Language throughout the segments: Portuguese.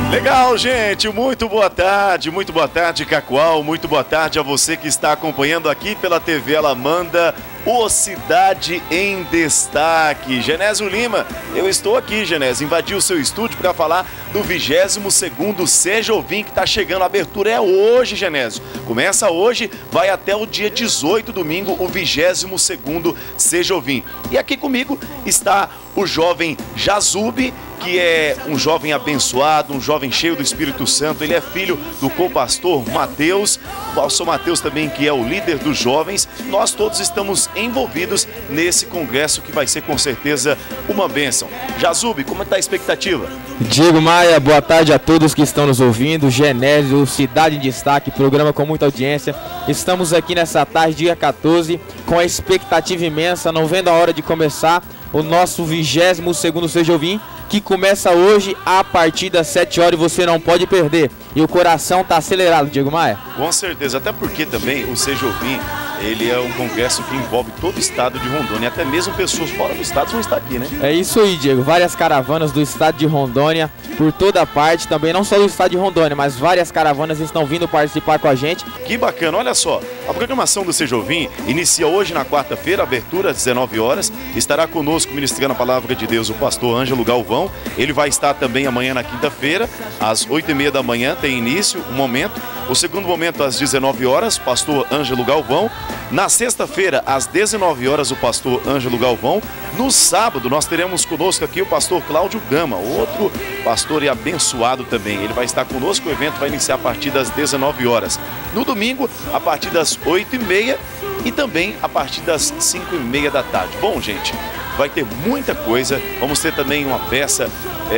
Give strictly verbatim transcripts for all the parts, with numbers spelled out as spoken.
Legal, gente, muito boa tarde, muito boa tarde, Cacoal, muito boa tarde a você que está acompanhando aqui pela T V Alamanda, o Cidade em Destaque. Genésio Lima, eu estou aqui, Genésio, invadi o seu estúdio para falar do vigésimo segundo Seja Ouvim, que está chegando, a abertura é hoje, Genésio. Começa hoje, vai até o dia dezoito, domingo, o vigésimo segundo Seja Ouvim. E aqui comigo está o jovem Jazube, que é um jovem abençoado, um jovem cheio do Espírito Santo. Ele é filho do co-pastor Mateus, o pastor Mateus também, que é o líder dos jovens. Nós todos estamos envolvidos nesse congresso que vai ser com certeza uma bênção. Jazube, como está a expectativa? Diego Maia, boa tarde a todos que estão nos ouvindo. Genésio, Cidade em Destaque, programa com muita audiência. Estamos aqui nessa tarde, dia quatorze, com a expectativa imensa, não vendo a hora de começar o nosso vigésimo segundo Seja Ouvim, que começa hoje a partir das sete horas e você não pode perder. E o coração está acelerado, Diego Maia. Com certeza, até porque também o Seja Ouvim, ele é um congresso que envolve todo o estado de Rondônia, até mesmo pessoas fora do estado vão estar aqui, né? É isso aí, Diego. Várias caravanas do estado de Rondônia, por toda parte, também não só do estado de Rondônia, mas várias caravanas estão vindo participar com a gente. Que bacana, olha só, a programação do Seja Ouvim inicia hoje na quarta-feira, abertura às dezenove horas, estará conosco ministrando a palavra de Deus o pastor Ângelo Galvão. Ele vai estar também amanhã na quinta-feira, às oito e meia da manhã, tem início um momento. O segundo momento às dezenove horas, pastor Ângelo Galvão. Na sexta-feira, às dezenove horas, o pastor Ângelo Galvão. No sábado, nós teremos conosco aqui o pastor Cláudio Gama, outro pastor e abençoado também. Ele vai estar conosco, o evento vai iniciar a partir das dezenove horas. No domingo, a partir das oito e meia e também a partir das cinco e meia da tarde. Bom, gente, vai ter muita coisa. Vamos ter também uma peça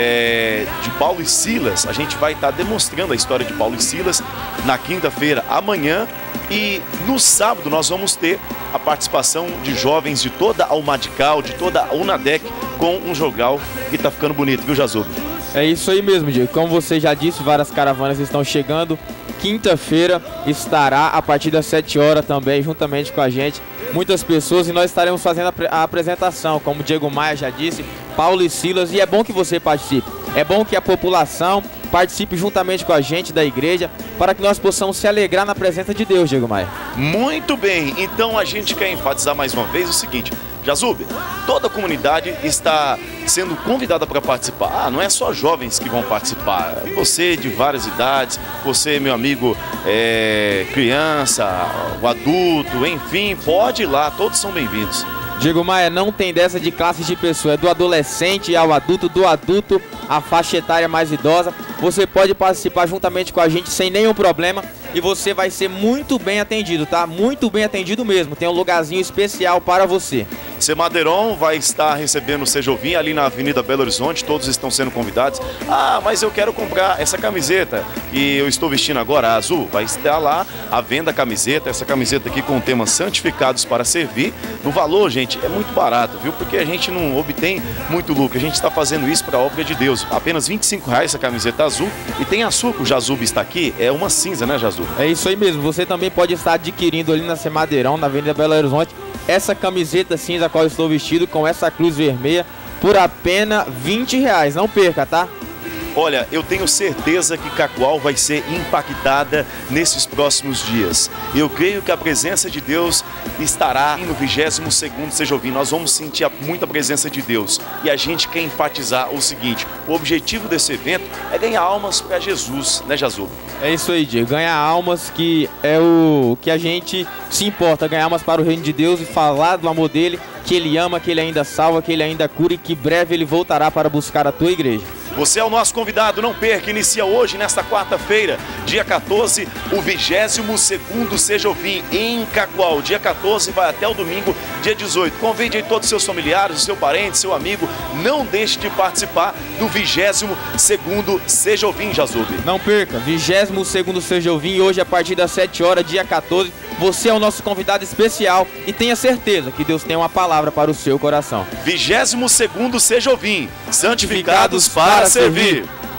é, de Paulo e Silas. A gente vai estar demonstrando a história de Paulo e Silas na quinta-feira, amanhã. E no sábado nós vamos ter a participação de jovens de toda a Umadical, de toda a Unadec, com um jogal que tá ficando bonito, viu, Jazube? É isso aí mesmo, Diego. Como você já disse, várias caravanas estão chegando. Quinta-feira estará a partir das sete horas também, juntamente com a gente, muitas pessoas, e nós estaremos fazendo a apresentação, como o Diego Maia já disse, Paulo e Silas, e é bom que você participe. É bom que a população participe juntamente com a gente da igreja, para que nós possamos se alegrar na presença de Deus, Diego Maia. Muito bem, então a gente quer enfatizar mais uma vez o seguinte, Jazube, toda a comunidade está sendo convidada para participar. Ah, não é só jovens que vão participar, você de várias idades, você, meu amigo, é, criança, o adulto, enfim, pode ir lá, todos são bem-vindos. Diego Maia, não tem dessa de classes de pessoa, é do adolescente ao adulto, do adulto à faixa etária mais idosa. Você pode participar juntamente com a gente sem nenhum problema e você vai ser muito bem atendido, tá? Muito bem atendido mesmo, tem um lugarzinho especial para você. Semadeiron vai estar recebendo o Seja Ouvim ali na Avenida Belo Horizonte, todos estão sendo convidados. Ah, mas eu quero comprar essa camiseta que eu estou vestindo agora, a azul. Vai estar lá a venda a camiseta, essa camiseta aqui com o tema Santificados para Servir. No valor, gente, é muito barato, viu? Porque a gente não obtém muito lucro, a gente está fazendo isso para a obra de Deus. Apenas vinte e cinco reais essa camiseta azul. E tem a sua que o Jazube está aqui, é uma cinza, né, Jazube? É isso aí mesmo, você também pode estar adquirindo ali na Semadeirão, na Avenida Belo Horizonte, essa camiseta cinza a qual eu estou vestido com essa cruz vermelha por apenas vinte reais. Não perca, tá? Olha, eu tenho certeza que Cacoal vai ser impactada nesses próximos dias. Eu creio que a presença de Deus estará no vigésimo segundo Seja Ouvim. Nós vamos sentir muita presença de Deus. E a gente quer enfatizar o seguinte, o objetivo desse evento é ganhar almas para Jesus, né, Jazube? É isso aí, Diego. Ganhar almas, que é o que a gente se importa, ganhar almas para o reino de Deus e falar do amor dele, que ele ama, que ele ainda salva, que ele ainda cura e que breve ele voltará para buscar a tua igreja. Você é o nosso convidado, não perca, inicia hoje, nesta quarta-feira, dia quatorze, o vigésimo segundo Seja Ouvim em Cacoal. Dia quatorze vai até o domingo, dia dezoito. Convide aí todos os seus familiares, seu parente, seu amigo, não deixe de participar do vigésimo segundo Seja Ouvim, Jazube. Não perca, vigésimo segundo Seja Ouvim, hoje a partir das sete horas, dia quatorze. Você é o nosso convidado especial e tenha certeza que Deus tem uma palavra para o seu coração. vigésimo segundo Seja Ouvim, santificados para servir.